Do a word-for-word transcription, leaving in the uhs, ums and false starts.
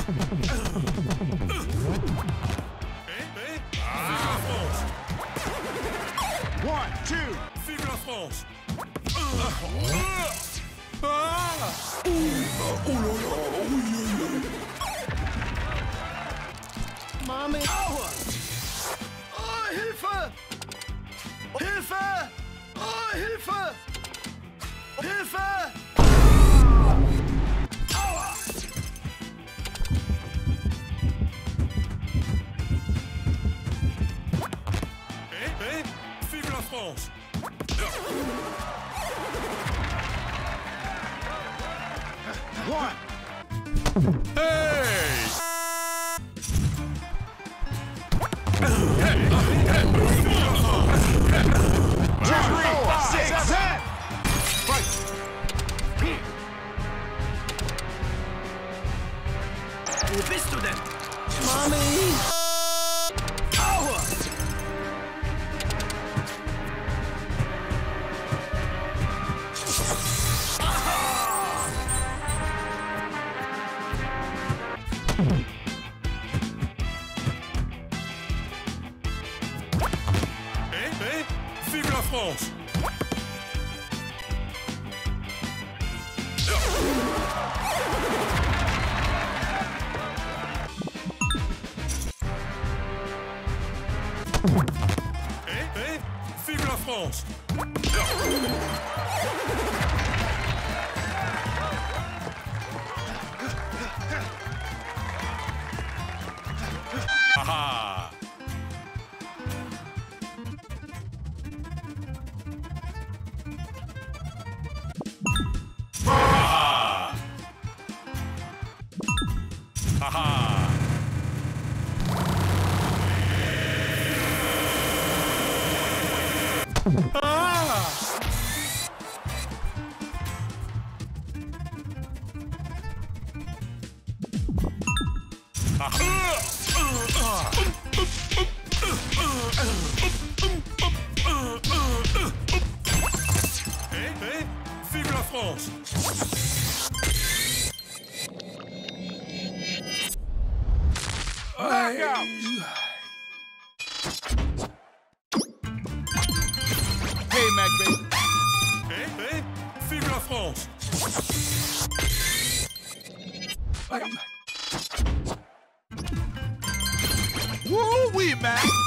One, two. Vive la France! Ah! Oh là là, oui, oui, oui. Mommy! Aua! Oh, Hilfe! Hilfe! Oh, Hilfe! Hilfe! Aua! Eh, eh, vive la France! One. Hey! Four, six, seven. Fight. Wo bist du denn? Mommy! Aua! Eh, eh, vive la France! Eh, eh, vive la France! Ah ah! Ah ah! Ah! Eh, eh, vive la France! Knockout! Hey, Mac, baby. Eh, eh, vive la France! Woo-wee, Mac.